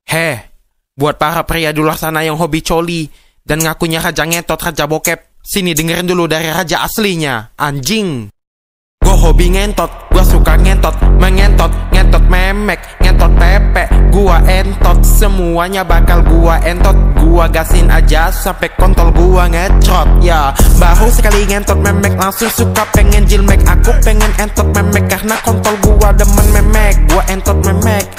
Heh, buat para pria di luar sana yang hobi coli dan ngakunya raja ngetot, raja bokep, sini dengerin dulu dari raja aslinya, anjing. Gue hobi ngentot, gue suka ngentot, mengentot, ngentot memek, ngentot pepe. Gua entot, semuanya bakal gua entot. Gua gasin aja sampai kontol gua ngecrot. Ya, baru sekali ngentot memek langsung suka pengen jilmek. Aku pengen entot memek karena kontol gua demen memek. Gua entot memek,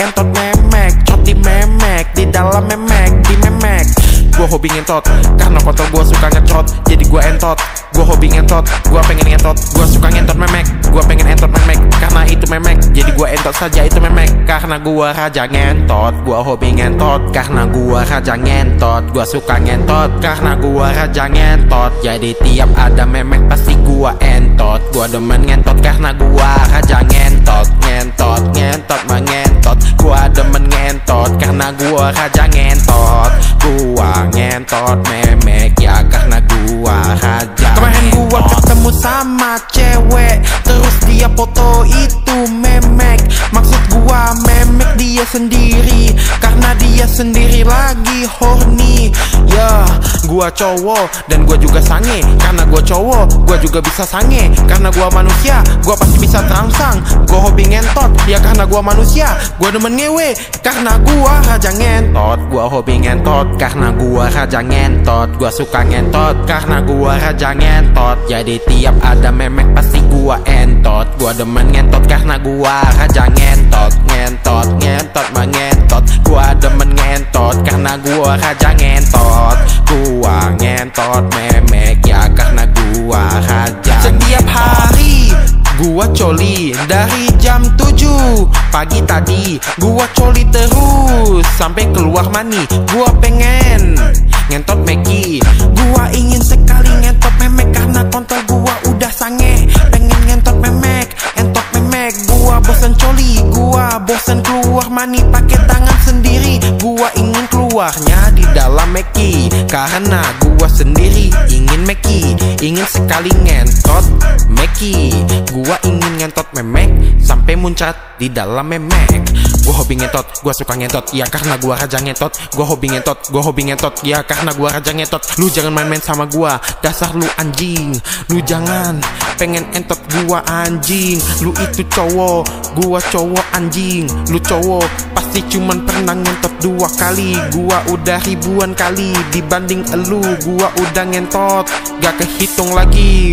crot di memek, di dalam memek, di memek. Gua hobi ngentot karena kontol gua suka ngecrot, jadi gua entot. Gua hobi ngentot, gua pengen ngentot, gua suka ngentot memek, gua pengen entot memek karena itu memek, jadi gua entot saja itu memek karena gua raja ngentot. Gua hobi ngentot karena gua raja ngentot, gua suka ngentot karena gua raja ngentot, jadi tiap ada memek pasti gua entot. Gua demen ngentot karena gua raja ngentot, ngentot, ngentot, mengentot. Gua demen ngentot karena gua raja ngentot. Gua ngentot memek ya karena gua raja. Kemarin gua ketemu sama cewek, terus dia foto itu memek. Maksud gua memek dia sendiri karena dia sendiri lagi horny. Ya, gua cowok dan gua juga sange karena gua cowok. Gua juga bisa sange karena gua manusia. Gua pasti bisa terangsang. Gua hobi ngentot ya karena gua manusia. Gua demen ngewe karena gua raja ngentot. Gua hobi ngentot karena gua raja ngentot. Gua suka ngentot karena gua raja ngentot, jadi tiap ada memek pasti gua entot. Gua demen ngentot karena gua raja ngentot, ngentot, ngentot, mengentot. Gua demen ngentot karena gua raja ngentot. Gua ngentot memek ya karena gua raja. Setiap hari gua coli dari jam 7 pagi tadi. Gua coli terus sampai keluar mani. Gua pengen ngentot Meki. Gua ingin sekali ngentot memek karena kontol gua udah sange. Pengen ngentot memek, entot memek. Gua bosen coli, gua bosen keluar mani pakai tangan sendiri. Gua ingin keluarnya di dalam Meki karena gua sendiri ingin Meki, ingin sekali ngentot Meki. Gua ingin ngentot memek sampai muncrat di dalam memek. Gua hobi ngentot, gua suka ngentot ya karena gua raja ngentot. Gua hobi ngentot, gua hobi ngentot ya karena gua raja ngentot. Lu jangan main-main sama gua, dasar lu anjing. Lu jangan pengen entot gua anjing. Lu itu cowok, gua cowok anjing. Lu cowok pasti cuman pernah ngentot 2 kali. Gua udah ribuan kali dibanding elu. Gua udah ngentot, gak kehitung lagi.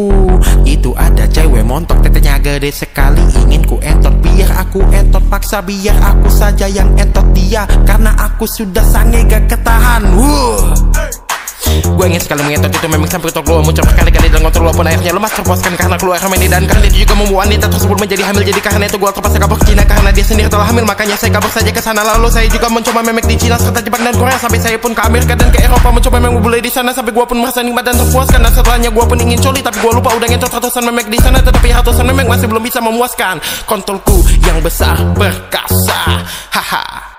Itu ada cewek montok tetenya gede sekali. Ingin ku entot biar aku entot paksa. Biar aku saja yang entot dia karena aku sudah sange gak ketahan. Gue ingin sekali mengentot itu memang sampai keluar muncul berkali-kali dan kontrol walaupun akhirnya lemas terpuaskan karena keluar remedi. Dan karena dia juga membawa wanita tersebut menjadi hamil. Jadi karena itu gue terpaksa kabur ke Cina karena dia sendiri telah hamil. Makanya saya kabur saja ke sana. Lalu saya juga mencoba memek di Cina serta Jepang dan Korea. Sampai saya pun ke Amerika dan ke Eropa mencoba memek bule di sana. Sampai gue pun merasa nikmat dan terpuaskan. Dan setelahnya gue pun ingin coli tapi gue lupa udah ngentot ratusan memek di sana. Tetapi ratusan memek masih belum bisa memuaskan kontolku yang besar perkasa. Haha.